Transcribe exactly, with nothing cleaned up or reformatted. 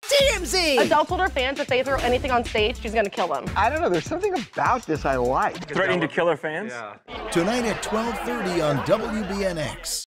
T M Z! Adele told her fans if they throw anything on stage, she's gonna kill them. I don't know, there's something about this I like. Threatening to kill her fans? Yeah. Tonight at twelve thirty on W B N X.